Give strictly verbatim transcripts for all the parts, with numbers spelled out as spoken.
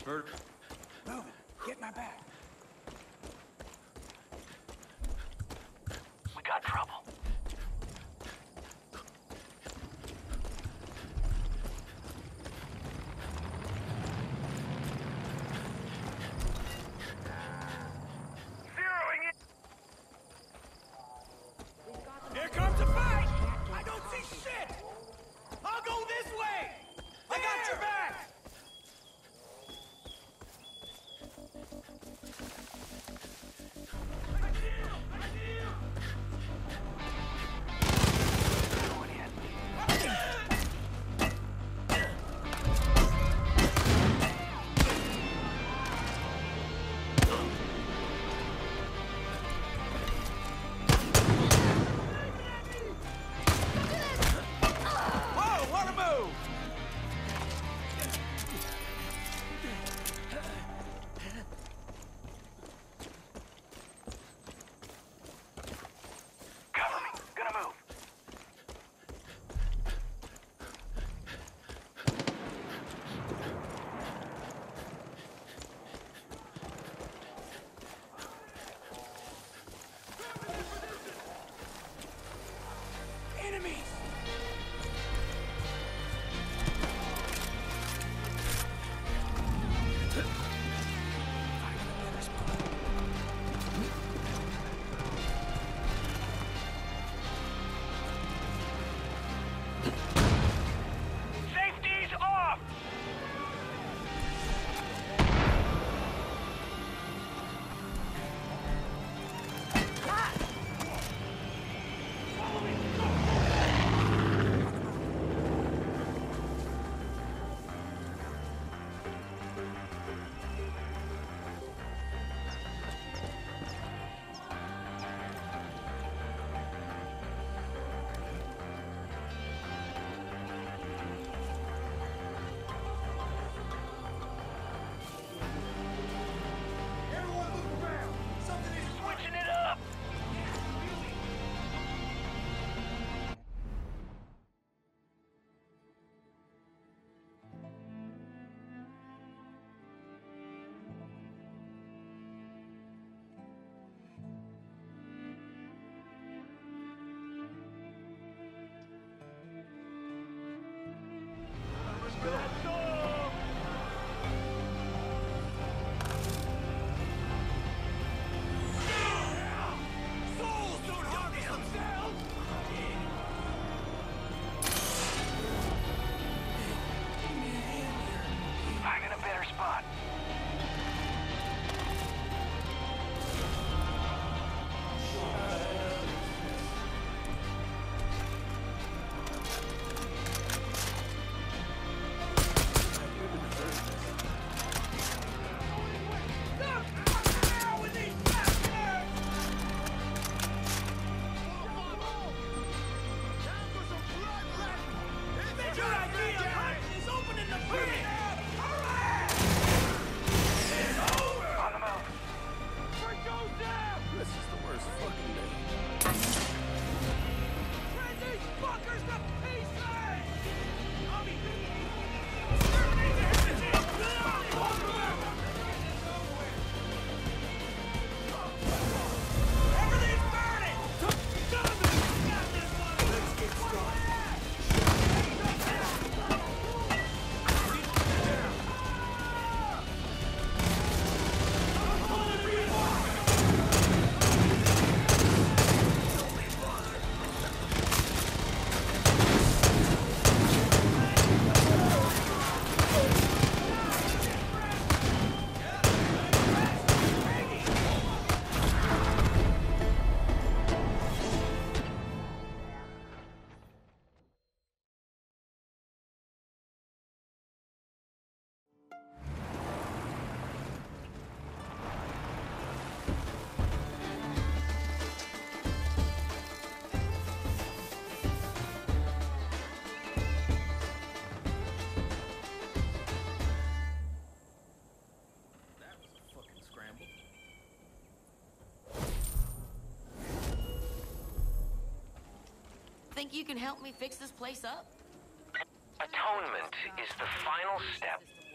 Murder. Move it. Get my back. We got trouble. Zeroing it. Here comes a fight! I don't see shit! I'll go this way! I got your back! Think you can help me fix this place up? Atonement is the final step.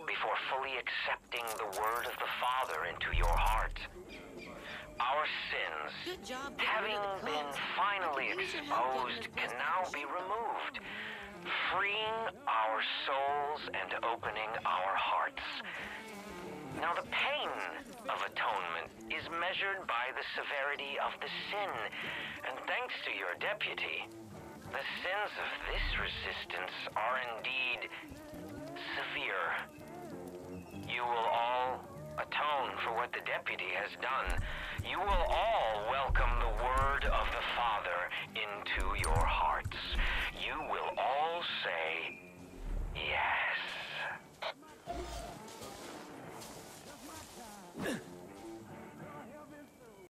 before fully accepting the word of the Father into your heart. Our sins, Good job getting having rid of the been cones. finally I could use your help getting exposed, rid of can this now stuff. be removed, freeing our souls and opening our hearts. Now, the pain of atonement is measured by the severity of the sin, and thanks to your deputy, the sins of this resistance are indeed severe. You will all atone for what the deputy has done. You will all welcome the word of